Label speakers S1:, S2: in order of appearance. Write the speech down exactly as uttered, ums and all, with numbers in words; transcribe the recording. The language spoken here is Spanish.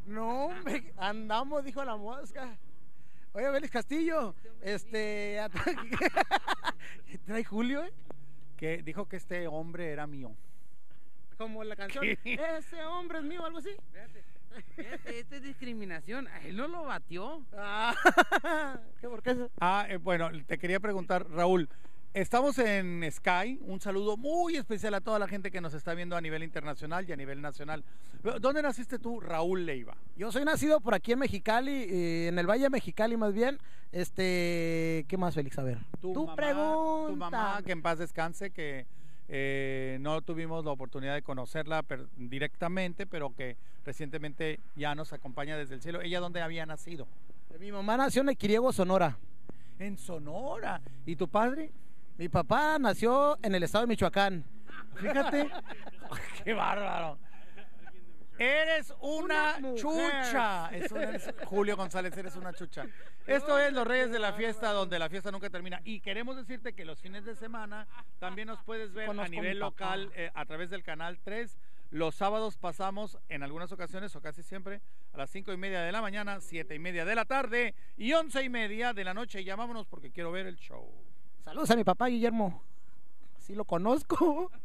S1: No, hombre, andamos, dijo la mosca. Oye, Félix Castillo, este... ¿Trae Julio, eh?
S2: Que dijo que este hombre era mío.
S1: Como la canción,
S2: ¿Qué?
S1: ese hombre es mío, algo así.
S3: Fíjate, fíjate, esta es discriminación. A él no lo batió.
S1: Ah, ¿qué por qué? eso?
S2: Ah, eh, bueno, te quería preguntar, Raúl, estamos en Sky, un saludo muy especial a toda la gente que nos está viendo a nivel internacional y a nivel nacional. ¿Dónde naciste tú, Raúl Leiva?
S1: Yo soy nacido por aquí en Mexicali, eh, en el Valle de Mexicali más bien. Este, ¿qué más, Félix? A ver,
S2: Tu
S1: tú
S2: mamá,
S1: pregunta.
S2: tu mamá, que en paz descanse, que eh, no tuvimos la oportunidad de conocerla per- directamente, pero que recientemente ya nos acompaña desde el cielo. ¿Ella dónde había nacido?
S1: Mi mamá nació en Equiriego, Sonora.
S2: En Sonora. ¿Y tu padre?
S1: Mi papá nació en el estado de Michoacán.
S2: Fíjate. ¡Qué bárbaro! Eres una,
S1: Una mujer.
S2: chucha. Es una- es- Julio González, eres una chucha. Esto es Los Reyes de la Fiesta, donde la fiesta nunca termina. Y queremos decirte que los fines de semana también nos puedes ver
S1: Conozco
S2: a nivel
S1: mi papá.
S2: local eh, a través del canal tres. Los sábados pasamos en algunas ocasiones, o casi siempre, a las cinco y media de la mañana, siete y media de la tarde y once y media de la noche. Y llamámonos porque quiero ver el show.
S1: Saludos a mi papá Guillermo. Sí lo conozco.